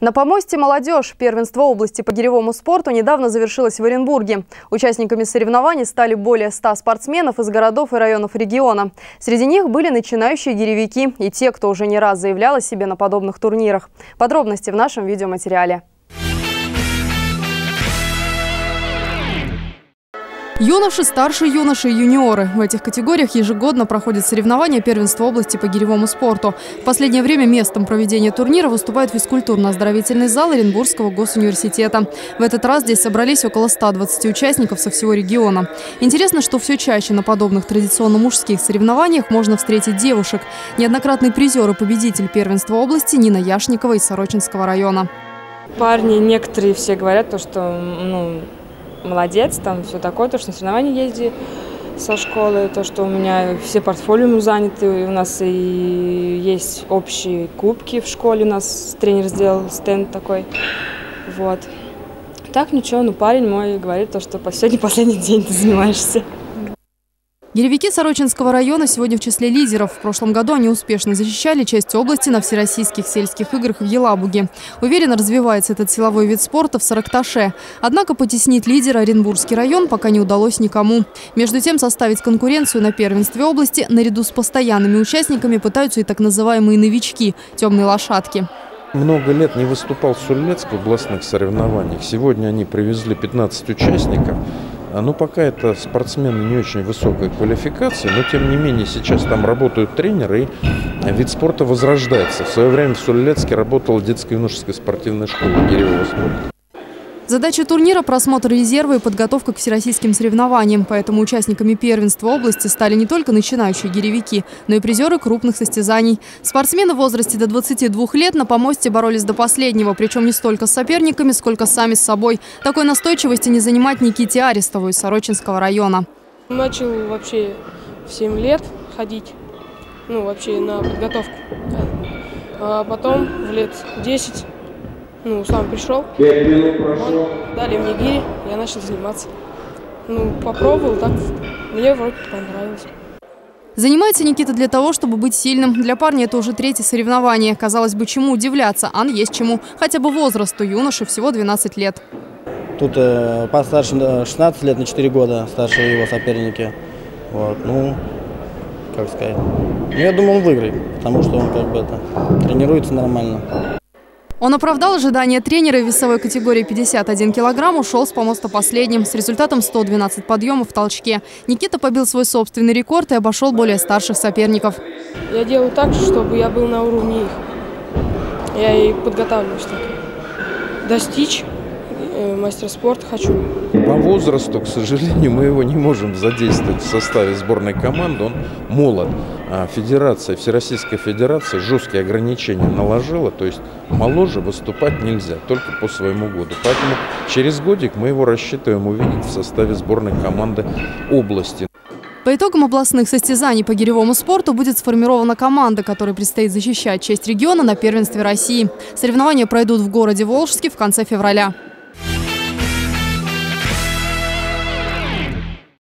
На помосте «Молодежь» первенство области по гиревому спорту недавно завершилось в Оренбурге. Участниками соревнований стали более 100 спортсменов из городов и районов региона. Среди них были начинающие гиревики и те, кто уже не раз заявлял о себе на подобных турнирах. Подробности в нашем видеоматериале. Юноши, старшие юноши и юниоры. В этих категориях ежегодно проходят соревнования первенства области по гиревому спорту. В последнее время местом проведения турнира выступает физкультурно-оздоровительный зал Оренбургского госуниверситета. В этот раз здесь собрались около 120 участников со всего региона. Интересно, что все чаще на подобных традиционно мужских соревнованиях можно встретить девушек. Неоднократный призер и победитель первенства области Нина Яшникова из Сорочинского района. Парни некоторые все говорят, что молодец, там все такое, то, что на соревнования езди со школы, то, что у меня все портфолио заняты, у нас и есть общие кубки в школе, у нас тренер сделал стенд такой, вот. Так ничего, парень мой говорит, что сегодня последний день ты занимаешься. Гиревики Сорочинского района сегодня в числе лидеров. В прошлом году они успешно защищали часть области на всероссийских сельских играх в Елабуге. Уверенно развивается этот силовой вид спорта в Сарыкташе. Однако потеснить лидера Оренбургский район пока не удалось никому. Между тем, составить конкуренцию на первенстве области наряду с постоянными участниками пытаются и так называемые новички – темные лошадки. Много лет не выступал Суллецк в областных соревнованиях. Сегодня они привезли 15 участников. Пока это спортсмены не очень высокой квалификации, но тем не менее сейчас там работают тренеры, и вид спорта возрождается. В свое время в Суллецке работала детско-юношеская спортивная школа гиревого спорта. Задача турнира – просмотр резерва и подготовка к всероссийским соревнованиям. Поэтому участниками первенства области стали не только начинающие гиревики, но и призеры крупных состязаний. Спортсмены в возрасте до 22 лет на помосте боролись до последнего, причем не столько с соперниками, сколько сами с собой. Такой настойчивости не занимать Никите Арестову из Сорочинского района. Начал вообще в 7 лет ходить, вообще на подготовку. А потом в лет 10 сам пришел, дали мне гири, я начал заниматься. Попробовал, так мне вроде понравилось. Занимается Никита для того, чтобы быть сильным. Для парня это уже 3-е соревнование. Казалось бы, чему удивляться, есть чему. Хотя бы возрасту юноши всего 12 лет. Тут постарше 16 лет, на 4 года старше его соперники. Как сказать. Я думаю, он выиграет, потому что он тренируется нормально. Он оправдал ожидания тренера в весовой категории 51 килограмм, ушел с помоста последним с результатом 112 подъемов в толчке. Никита побил свой собственный рекорд и обошел более старших соперников. Я делаю так, чтобы я был на уровне их. Я и подготавливаюсь так. Достичь мастера спорта хочу. По возрасту, к сожалению, мы его не можем задействовать в составе сборной команды. Он молод. А Всероссийская федерация жесткие ограничения наложила. То есть моложе выступать нельзя, только по своему году. Поэтому через годик мы его рассчитываем увидеть в составе сборной команды области. По итогам областных состязаний по гиревому спорту будет сформирована команда, которой предстоит защищать честь региона на первенстве России. Соревнования пройдут в городе Волжске в конце февраля.